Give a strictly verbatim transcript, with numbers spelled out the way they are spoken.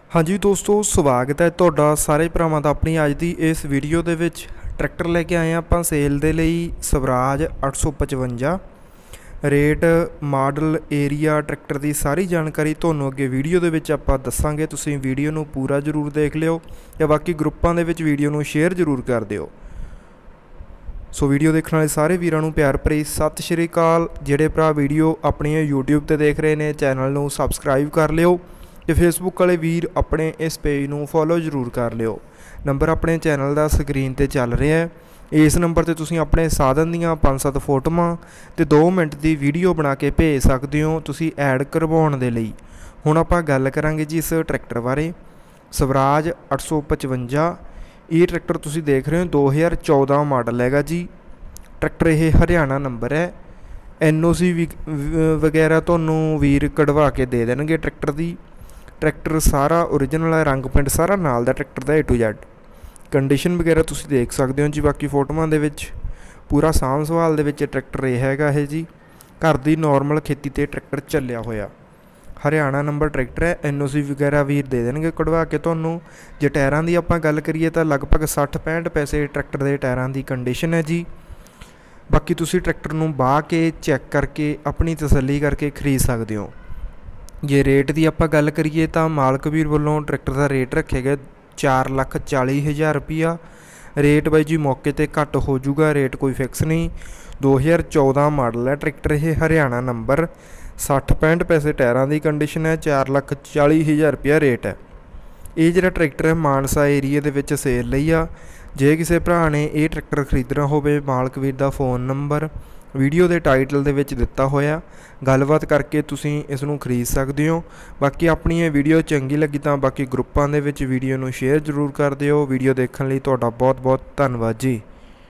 हाँ जी दोस्तों, स्वागत है तुहाडा सारे भरावां दा अपनी अज दी इस वीडियो दे विच। ट्रैक्टर लैके आए आपां सेल दे लई स्वराज अठ सौ पचवंजा। रेट, मॉडल, एरिया, ट्रैक्टर की सारी जानकारी तुहानूं अगे वीडियो दे विच आपां दस्सांगे। तुसीं वीडियो नूं पूरा जरूर देख लिओ ते बाकी ग्रुपां दे विच वीडियो नूं शेयर जरूर कर दिओ। सो वीडियो देखने वाले सारे वीरां नूं प्यार भरी सत श्री अकाल। जिहड़े भरा वीडियो अपनी यूट्यूब ते देख रहे हैं चैनल नूं सबसक्राइब कर लिओ ते फेसबुक वाले वीर अपने इस पेज नूं फॉलो जरूर कर लिओ। नंबर अपने चैनल का स्क्रीन ते चल रहा है। इस नंबर ते तुसीं अपने साधन दीयां पंज सत्त फोटोआं ते दो मिनट की वीडियो बना के भेज सकते हो तुसीं ऐड करवाउण दे लई। हुण आपां गल करांगे जी इस ट्रैक्टर बारे। स्वराज अठ सौ पचवंजा ये ट्रैक्टर तुसीं देख रहे हो दो हज़ार चौदह मॉडल हैगा जी। ट्रैक्टर ये हरियाणा नंबर है। एन ओ सी वगैरह तुहानूं वीर कढवा के दे देणगे ट्रैक्टर की। ट्रैक्टर सारा ओरिजिनल है, रंग पेंट सारा नाल दा ट्रैक्टर दा ए टू जैड। कंडीशन वगैरह तुसीं देख सकते हो जी। बाकी फोटोआं दे विच पूरा साम संभाल दे विच ट्रैक्टर ये हैगा है जी। घर दी नॉर्मल खेती ते ट्रैक्टर चलिया होया हरियाणा नंबर ट्रैक्टर है। एन ओ सी वगैरह वीर दे देणगे कढवा के तुहानूं। जे टायरां दी आपां गल करिए तां लगभग सठ पैंठ पैसे ट्रैक्टर दे टायरां दी कंडीशन है जी। बाकी तुसीं ट्रैक्टर नूं बाह के चैक करके अपनी तसल्ली करके खरीद सकते हो। जे रेट की आपां गल करिए तो मालक वीर वालों ट्रैक्टर का रेट रखे गए चार लख चाली हज़ार रुपया। रेट बाई जी मौके पर घट हो जूगा, रेट कोई फिक्स नहीं। दो हज़ार चौदह मॉडल है ट्रैक्टर, ये हरियाणा नंबर। सठ पैंठ पैसे टायरां की कंडीशन है, चार लख चाली हज़ार रुपया रेट है। ये जो ट्रैक्टर है मानसा एरिए दे विच सेल लई आ। जे किसी भरा ने यह ट्रैक्टर खरीदना होवे मालक वीर का फोन नंबर वीडियो के टाइटल दे विच दिता होया, गलबात करके तुसीं इस नूं खरीद सकते हो। बाकी अपनी ये वीडियो चंगी लगी तो बाकी ग्रुपां दे विच वीडियो नूं शेयर जरूर कर दिओ। वीडियो देखने लई तुहाडा बहुत बहुत धन्नवाद जी।